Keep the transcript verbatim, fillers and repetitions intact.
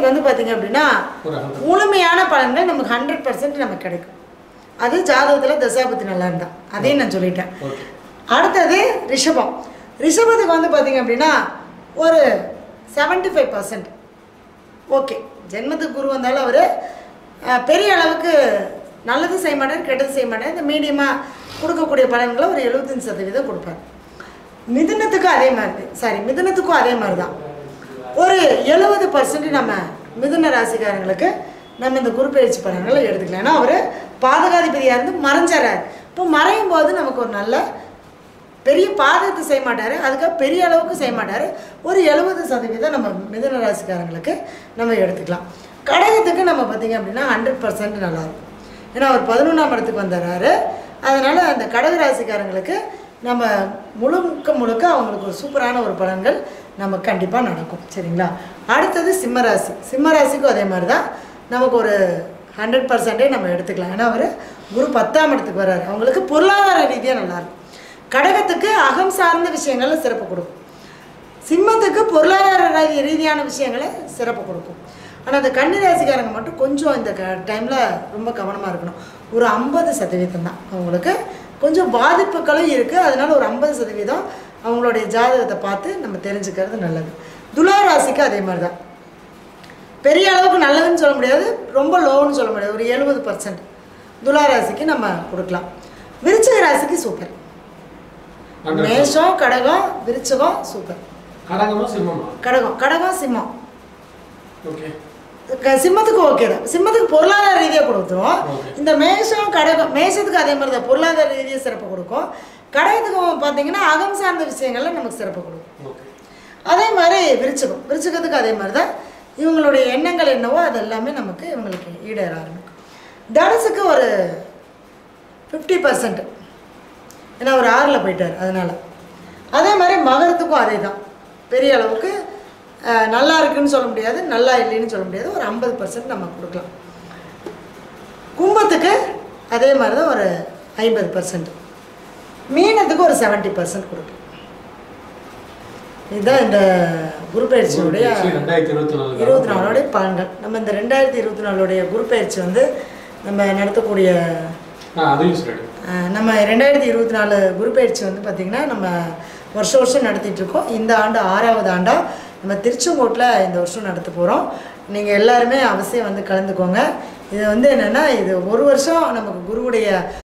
மீனத்துக்கு வந்து பார்த்தீங்க அப்படின்னா முழுமையான பலன்கள் நமக்கு ஹண்ட்ரட் பர்சன்ட் நமக்கு கிடைக்கும். அது ஜாதகத்தில் தசாபத்தி நல்லா இருந்தா அதையும் நான் சொல்லிட்டேன். அடுத்தது ரிஷபம். ரிஷபத்துக்கு வந்து பார்த்தீங்க அப்படின்னா ஒரு செவன்டி ஃபைவ் பர்சன்ட் ஓகே. ஜென்மத்துக்கு குரு வந்தாலும் அவர் பெரிய அளவுக்கு நல்லது செய்ய மாட்டார், கெட்டது செய்ய மாட்டார். இந்த மீடியமாக கொடுக்கக்கூடிய பலன்களை ஒரு எழுபத்தஞ்சு சதவீதம் கொடுப்பார். மிதுனத்துக்கும் அதே மாதிரி சாரி மிதுனத்துக்கும் அதே மாதிரி தான் ஒரு எழுபது பர்சன்ட் நம்ம மிதுன ராசிக்காரங்களுக்கு நம்ம இந்த குரு பயிற்சி பலன்களை எடுத்துக்கலாம். ஏன்னா அவர் பாதகாதிபதியாக இருந்து மறைஞ்சாரார். இப்போ மறையும் போது நமக்கு ஒரு நல்ல பெரிய பாதகத்தை செய்ய மாட்டார், அதுக்காக பெரிய அளவுக்கு செய்ய மாட்டார். ஒரு எழுபது சதவீதம் நம்ம மிதுன ராசிக்காரங்களுக்கு நம்ம எடுத்துக்கலாம். கடகத்துக்கு நம்ம பார்த்திங்க அப்படின்னா ஹண்ட்ரட் பர்சன்ட் நல்லாயிருக்கும். ஏன்னா அவர் பதினொன்றாம் இடத்துக்கு வந்துடுறாரு. அதனால் அந்த கடக ராசிக்காரங்களுக்கு நம்ம முழுக்க முழுக்க அவங்களுக்கு ஒரு சூப்பரான ஒரு பலன்கள் நம்ம கண்டிப்பாக நடக்கும். சரிங்களா? அடுத்தது சிம்மராசி. சிம்மராசிக்கும் அதே மாதிரி தான் நமக்கு ஒரு ஹண்ட்ரட் பர்சன்டே நம்ம எடுத்துக்கலாம். ஏன்னா அவர் குரு பத்தாம் இடத்துக்கு வர்றாரு. அவங்களுக்கு பொருளாதார ரீதியாக நல்லாயிருக்கும். கடகத்துக்கு அகம் சார்ந்த விஷயங்களில் சிறப்பு கொடுக்கும். சிம்மத்துக்கு பொருளாதார ரீதியான விஷயங்களை சிறப்பு கொடுக்கும். ஆனால் அந்த கன்னி ராசிக்காரங்க மட்டும் கொஞ்சம் இந்த க டைமில் ரொம்ப கவனமாக இருக்கணும். ஒரு ஐம்பது சதவீதம் தான் அவங்களுக்கு கொஞ்சம் பாதிப்புகளும் இருக்குது. அதனால் ஒரு ஐம்பது சதவீதம் அவங்களுடைய ஜாதகத்தை பார்த்து நம்ம தெரிஞ்சுக்கிறது நல்லது. துலா ராசிக்கு அதே மாதிரி தான் பெரிய அளவுக்கு நல்லதுன்னு சொல்ல முடியாது, ரொம்ப லோன்னு சொல்ல முடியாது. ஒரு எழுபது பர்சன்ட் துலா ராசிக்கு நம்ம கொடுக்கலாம். விருச்சிக ராசிக்கு சூப்பர். மேஷம், கடகம், விருச்சகம் சூப்பர். கடகம் கடகம் சிம்மம் சிம்மத்துக்கு ஓகே தான். சிம்மத்துக்கு பொருளாதார ரீதியாக கொடுத்துரும். இந்த மேஷம் கடகம் மேஷத்துக்கு அதே மாதிரி தான் பொருளாதார ரீதியாக சிறப்பு கொடுக்கும். கடகத்துக்கு பார்த்தீங்கன்னா அகம் சார்ந்த விஷயங்கள்ல நமக்கு சிறப்பு கொடுக்கும். அதே மாதிரி விருச்சகம் விருச்சகத்துக்கு அதே மாதிரி தான் இவங்களுடைய எண்ணங்கள் என்னவோ அது எல்லாமே நமக்கு இவங்களுக்கு ஈடேற ஆரம்பிக்கும். தனுசுக்கு ஒரு ஃபிஃப்டி பர்சன்ட் ஏன்னா ஒரு ஆறில் போயிட்டார். அதனால் அதே மாதிரி மகரத்துக்கும் அதே தான் பெரிய அளவுக்கு நல்லா இருக்குன்னு சொல்ல முடியாது, நல்லா இல்லைன்னு சொல்ல முடியாது. ஒரு ஐம்பது பர்சன்ட் நம்ம கொடுக்கலாம். கும்பத்துக்கு அதே மாதிரி தான் ஒரு ஐம்பது பர்சன்ட். மீனத்துக்கு ஒரு செவன்ட்டி பர்சன்ட் கொடுக்கலாம். இதுதான் இந்த குரு பயிற்சியுடைய இருபத்தி நாலுடைய பலன்கள். நம்ம இந்த ரெண்டாயிரத்தி இருபத்தி நாலுடைய குரு பயிற்சி வந்து நம்ம நடத்தக்கூடிய நம்ம ரெண்டாயிரத்தி இருபத்தி நாலு குரு பயிற்சி வந்து பார்த்திங்கன்னா நம்ம வருஷம் வருஷம் நடத்திட்டுருக்கோம். இந்த ஆண்டு ஆறாவது ஆண்டாக நம்ம திருச்செங்கோட்டில் இந்த வருஷம் நடத்த போகிறோம். நீங்கள் எல்லாருமே அவசியம் வந்து கலந்துக்கோங்க. இது வந்து என்னென்னா இது ஒரு வருஷம் நமக்கு குருவுடைய